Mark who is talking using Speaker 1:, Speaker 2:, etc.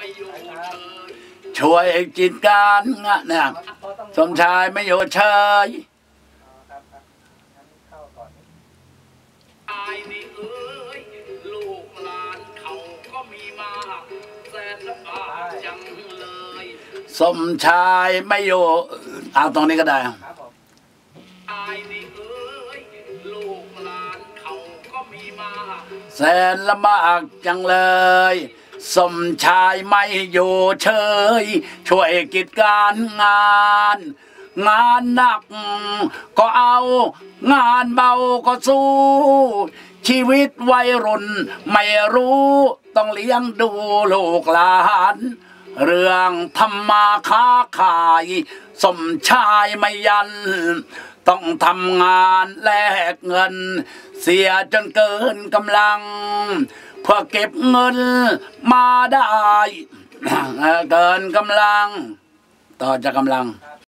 Speaker 1: ช่วยกิจการเนี่ยสมชายไม่อยู่เฉยลูกหลานเขาก็มีมาแสนลำบากจังเลยสมชายไม่อยู่เอาตรงนี้ก็ได้ลูกหลานเขาก็มีมาแสนลำบากจังเลยสมชายไม่อยู่เฉยช่วยกิจการงานหนักก็เอางานเบาก็สู้ชีวิตวัยรุ่นไม่รู้ต้องเลี้ยงดูลูกหลานเรื่องทำมาค้าขายสมชายไม่ยันต้องทำงานแลกเงินเสียจนเกินกำลังเพื่อเก็บเงินมาได้เกินกำลังต่อจากกำลัง